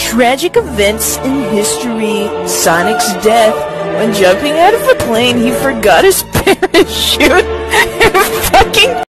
tragic events in history. Sonic's death. When jumping out of a plane, he forgot his parachute.